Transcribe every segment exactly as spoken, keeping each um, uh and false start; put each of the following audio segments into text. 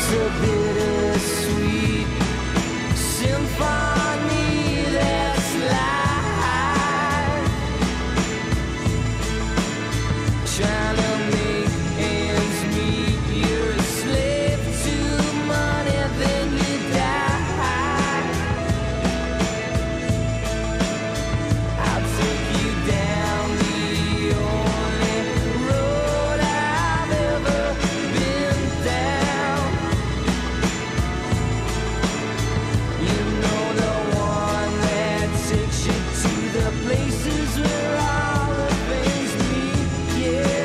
It's a bittersweet symphony that's life, trying to make ends meet. You're a slave to money, then you die. I'll take you down the only road I've ever been down. You know, the one that takes you to the places where all the things meet, yeah.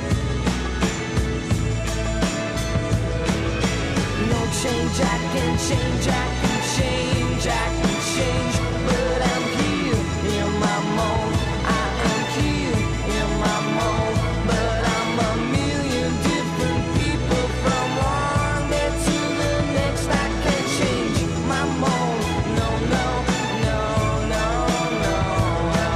No change, I can change, I can change, I can change, but I'm here in my mold. I am here in my mold, but I'm a million different people from one day to the next. I can change my mold. No, no, no, no, no, no.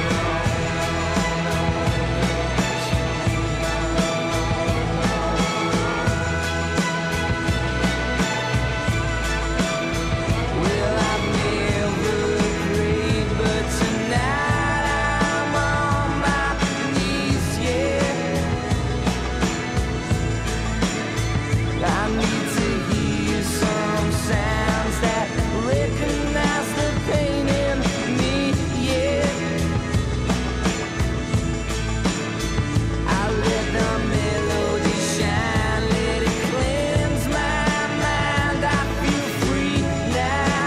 Well, I've never prayed, but tonight I'm on my knees, yeah. I need to hear some sounds that recognize the pain in me, yeah. I let the melody shine, let it cleanse my mind. I feel free now.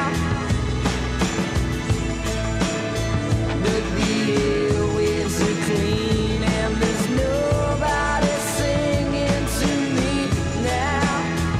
But the airwaves are clean and there's nobody singing to me now.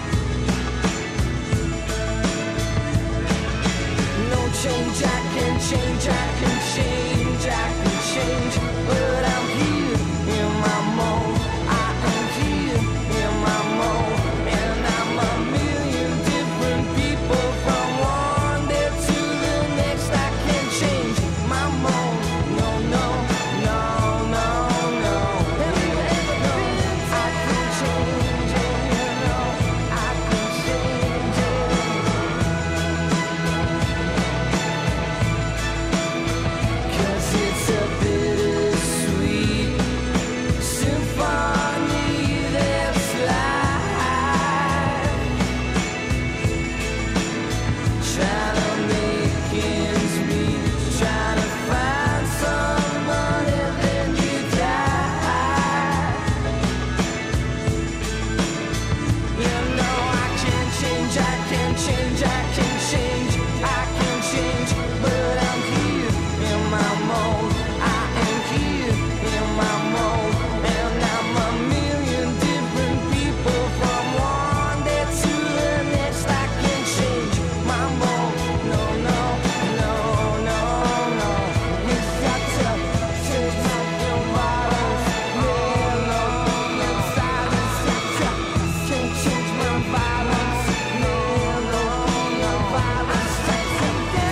No change, I can change, I can change, I can change, but I'm here in my mold. I am here in my mold, and I'm a million different people from one day to the next. I can change my mold. No, no, no, no, no. Have you ever been? I can change it, you know. I can change it. 'Cause it's a bittersweet symphony that's life, trying to make ends meet, trying to find some money, then you die. You know, I can change, I can change, I can change, I can change, but I'm here in my mold. I am here in my mold, and I'm a million different people from one day to the next. I can change my mold. No, no, no, no, no. It's got to change my violence. No, no, the silence. Can't change my violence. No, no, no violence. Can't change my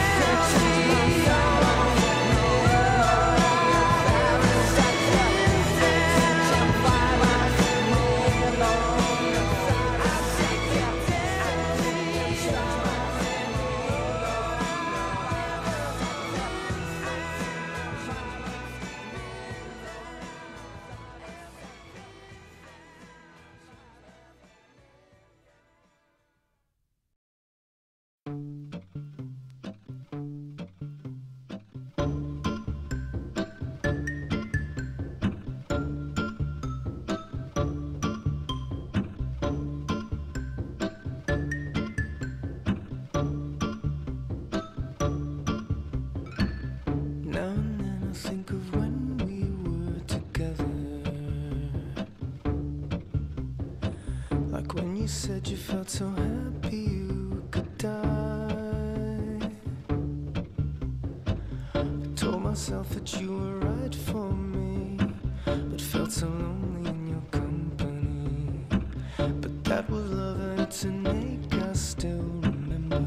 Now and then I think of when we were together, like when you said you felt so happy you could die. I told myself that you were right for me, but felt so lonely in your company. But that was love and it's an ache I still remember.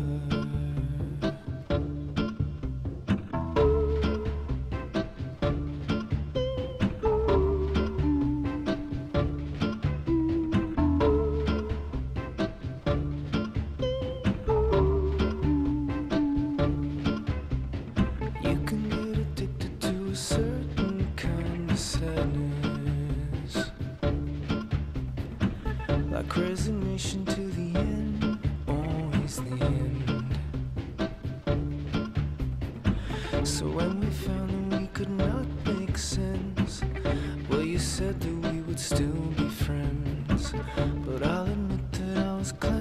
destination to the end, always the end. So when we found that we could not make sense, well, you said that we would still be friends, but I'll admit that I was glad